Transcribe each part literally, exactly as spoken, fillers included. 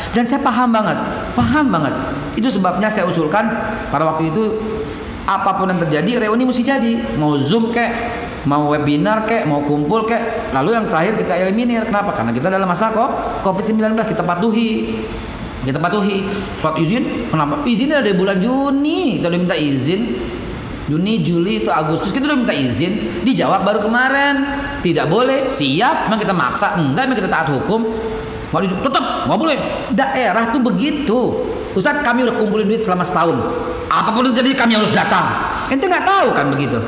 Dan saya paham banget, paham banget. Itu sebabnya saya usulkan pada waktu itu, apapun yang terjadi reuni mesti jadi. Mau Zoom kek, mau webinar kek, mau kumpul kek. Lalu yang terakhir kita eliminir. Kenapa? Karena kita dalam masa kok covid sembilan belas, kita patuhi. Kita patuhi. Surat izin, kenapa? Izinnya dari bulan Juni, kita udah minta izin. Juni, Juli, itu Agustus kita udah minta izin. Dijawab baru kemarin, tidak boleh. Siap, memang kita maksa. Enggak, memang kita taat hukum. Mau tetap nggak boleh. Daerah tuh begitu. Ustadz, kami udah kumpulin duit selama setahun. Apapun yang terjadi kami harus datang. Ente nggak tahu kan begitu?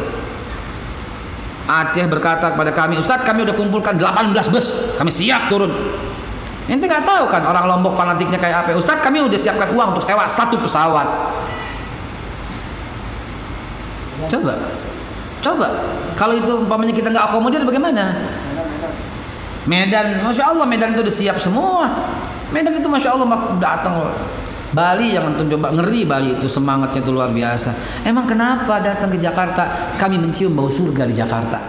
Aceh berkata kepada kami, Ustadz, kami udah kumpulkan delapan belas bus, kami siap turun. Ente nggak tahu kan orang Lombok fanatiknya kayak apa? Ustadz, kami udah siapkan uang untuk sewa satu pesawat. Coba, coba. Kalau itu umpamanya kita nggak akomodir bagaimana? Medan, masya Allah, Medan itu udah siap semua. Medan itu masya Allah datang. Bali yang antum coba, ngeri Bali itu, semangatnya itu luar biasa. Emang kenapa datang ke Jakarta? Kami mencium bau surga di Jakarta.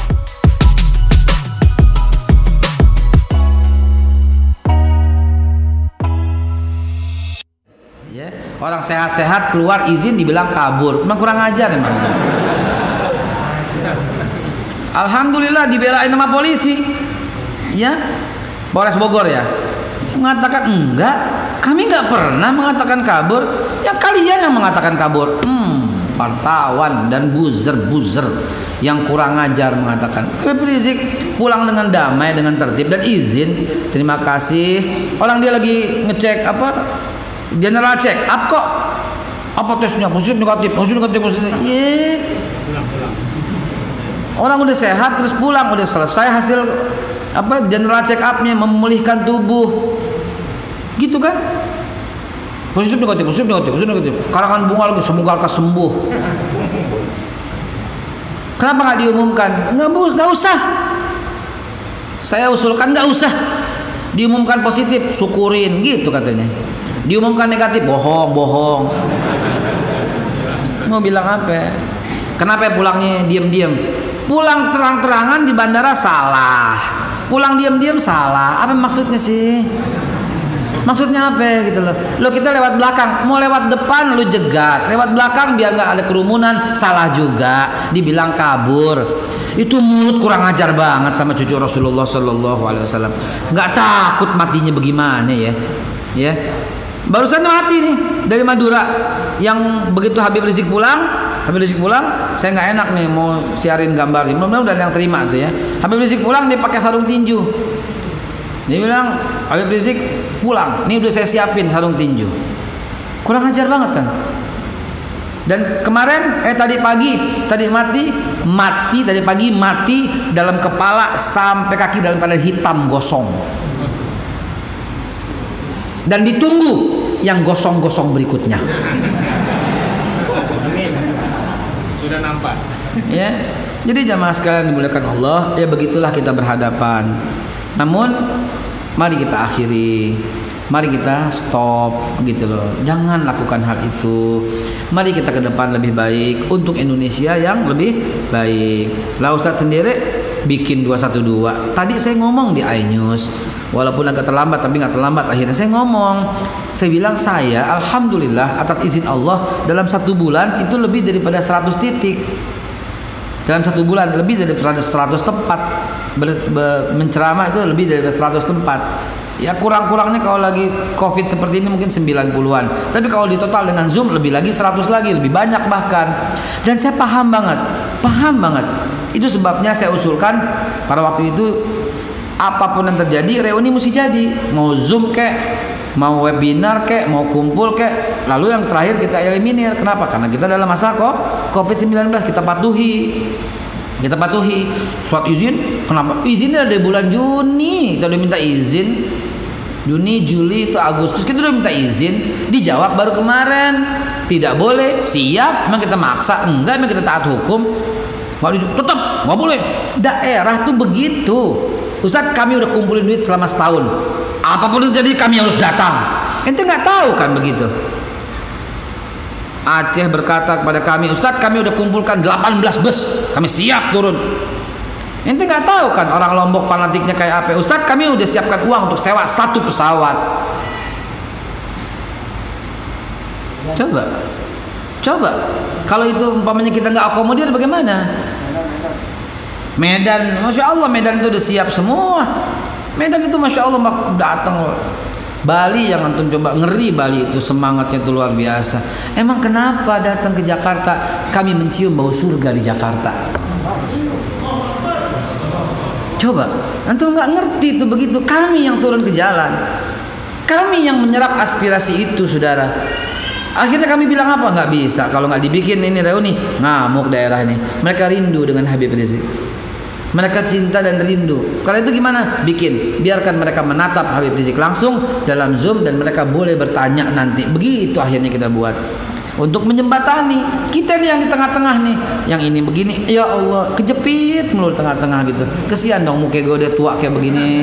Ya, orang sehat-sehat keluar izin dibilang kabur. Emang kurang ajar emang. Alhamdulillah dibelain sama polisi. Ya, Polres Bogor ya, mengatakan enggak, kami nggak pernah mengatakan kabur, ya kalian yang mengatakan kabur. Hmm, wartawan dan buzzer-buzzer yang kurang ajar mengatakan. Habib Rizik pulang dengan damai, dengan tertib dan izin. Terima kasih. Orang dia lagi ngecek apa, general check up kok, apa tesnya positif negatif, positif negatif, positif. Ye. Orang udah sehat terus pulang, udah selesai hasil apa general check up-nya, memulihkan tubuh, gitu kan? Positif negatif, positif negatif, positif negatif. Karangan bunga lagi, semoga lekas sembuh. Kenapa nggak diumumkan? Nggak nggak usah. Saya usulkan nggak usah. Diumumkan positif, syukurin, gitu katanya. Diumumkan negatif, bohong, bohong. Mau bilang apa? Kenapa pulangnya diam-diam? Pulang terang-terangan di bandara salah. Pulang diam-diam salah. Apa maksudnya sih? Maksudnya apa gitu loh? Lo kita lewat belakang, mau lewat depan lu jegat, lewat belakang biar nggak ada kerumunan, salah juga. Dibilang kabur. Itu mulut kurang ajar banget sama cucu Rasulullah Sallallahu Alaihi Wasallam. Nggak takut matinya bagaimana ya? Ya. Barusan mati nih dari Madura. Yang begitu Habib Rizik pulang, Habib Rizik pulang, saya nggak enak nih mau siarin gambar. Mudah-mudahan udah ada yang terima tuh ya. Habib Rizik pulang dia pakai sarung tinju. Dia bilang, Habib Rizik pulang, nih udah saya siapin sarung tinju. Kurang ajar banget kan? Dan kemarin, eh tadi pagi, tadi mati, mati tadi pagi mati dalam kepala sampai kaki dalam keadaan hitam gosong. Dan ditunggu yang gosong-gosong berikutnya. Sudah nampak. Ya, jadi jamaah sekalian dimuliakan Allah, ya begitulah kita berhadapan. Namun, mari kita akhiri, mari kita stop, gitu loh. Jangan lakukan hal itu. Mari kita ke depan lebih baik untuk Indonesia yang lebih baik. Lah Ustadz sendiri bikin dua satu dua. Tadi saya ngomong di iNews. Walaupun agak terlambat tapi nggak terlambat, akhirnya saya ngomong, saya bilang saya alhamdulillah atas izin Allah dalam satu bulan itu lebih daripada seratus titik, dalam satu bulan lebih daripada seratus tempat ber, ber, menceramah itu lebih dari seratus tempat. Ya kurang-kurangnya kalau lagi covid seperti ini mungkin sembilan puluhan, tapi kalau di total dengan Zoom lebih lagi seratus lagi, lebih banyak bahkan. Dan saya paham banget, paham banget. Itu sebabnya saya usulkan pada waktu itu, apapun yang terjadi reuni mesti jadi. Mau Zoom kek, mau webinar kek, mau kumpul kek. Lalu yang terakhir kita eliminir. Kenapa? Karena kita dalam masa kok covid sembilan belas, kita patuhi. Kita patuhi. Surat izin, kenapa? Izinnya dari bulan Juni, kita udah minta izin. Juni, Juli, itu Agustus kita udah minta izin. Dijawab baru kemarin, tidak boleh. Siap, memang kita maksa. Enggak, memang kita taat hukum. Tetap nggak boleh. Daerah tuh begitu. Ustadz, kami udah kumpulin duit selama setahun. Apapun yang terjadi kami harus datang. Ente nggak tahu kan begitu? Aceh berkata kepada kami, Ustadz, kami udah kumpulkan delapan belas bus, kami siap turun. Ente nggak tahu kan orang Lombok fanatiknya kayak apa? Ustadz, kami udah siapkan uang untuk sewa satu pesawat. Coba, coba. Kalau itu umpamanya kita nggak akomodir bagaimana? Medan, masya Allah Medan itu udah siap semua. Medan itu masya Allah datang. Bali yang antum coba, ngeri Bali itu, semangatnya itu luar biasa. Emang kenapa datang ke Jakarta kami mencium bau surga di Jakarta? Coba, antum nggak ngerti itu begitu. Kami yang turun ke jalan, kami yang menyerap aspirasi itu, saudara. Akhirnya kami bilang apa? Nggak bisa kalau nggak dibikin ini reuni, ngamuk daerah ini. Mereka rindu dengan Habib Rizik. Mereka cinta dan rindu. Kalau itu gimana? Bikin. Biarkan mereka menatap Habib Rizik langsung dalam Zoom dan mereka boleh bertanya nanti. Begitu akhirnya kita buat. Untuk menjembatani. Kita nih yang di tengah-tengah nih. Yang ini begini. Ya Allah, kejepit mulu tengah-tengah gitu. Kesian dong muka gue udah tua kayak begini.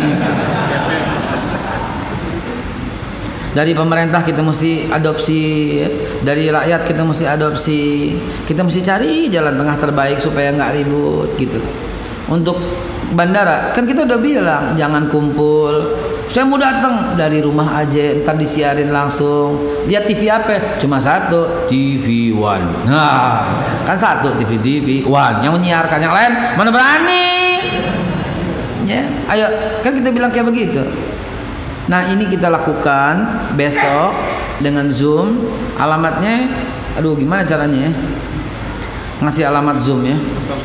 Dari pemerintah kita mesti adopsi, dari rakyat kita mesti adopsi. Kita mesti cari jalan tengah terbaik supaya nggak ribut gitu. Untuk bandara kan kita udah bilang jangan kumpul. Saya mau datang dari rumah aja, ntar disiarin langsung. Lihat T V apa? Cuma satu, T V One. Nah, kan satu T V T V One yang menyiarkan, yang lain mana berani? Ya, ayo kan kita bilang kayak begitu. Nah ini kita lakukan besok dengan Zoom. Alamatnya, aduh gimana caranya ya? Ngasih alamat Zoom ya.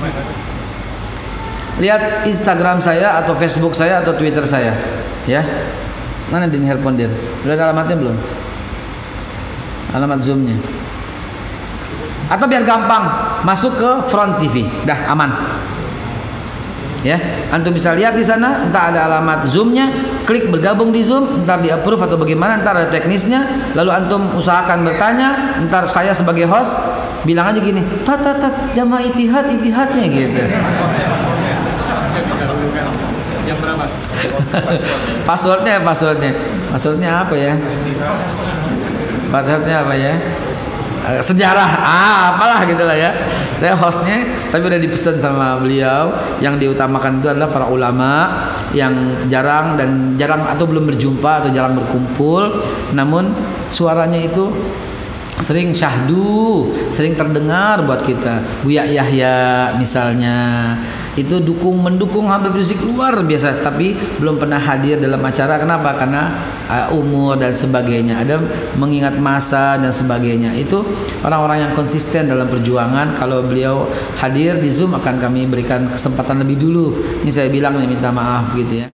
Lihat Instagram saya atau Facebook saya atau Twitter saya, ya. Mana di handphone dia? Udah ada alamatnya belum? Alamat Zoomnya. Atau biar gampang, masuk ke Front T V, dah aman. Ya, antum bisa lihat di sana, entar ada alamat Zoomnya, klik bergabung di Zoom, entar di approve atau bagaimana, entar ada teknisnya, lalu antum usahakan bertanya, entar saya sebagai host bilang aja gini, tat tat tat jamaah itihad itihadnya gitu. Yang berapa? Passwordnya, passwordnya, passwordnya apa ya? Passwordnya apa ya? Sejarah, ah apalah gitulah ya. Saya hostnya, tapi udah dipesan sama beliau. Yang diutamakan itu adalah para ulama yang jarang dan jarang atau belum berjumpa atau jarang berkumpul, namun suaranya itu sering syahdu, sering terdengar buat kita. Buya Yahya misalnya, itu dukung mendukung Habib Rizik luar biasa, tapi belum pernah hadir dalam acara. Kenapa? Karena uh, umur dan sebagainya, ada mengingat masa dan sebagainya. Itu orang-orang yang konsisten dalam perjuangan. Kalau beliau hadir di Zoom akan kami berikan kesempatan lebih dulu. Ini saya bilang, minta maaf gitu ya.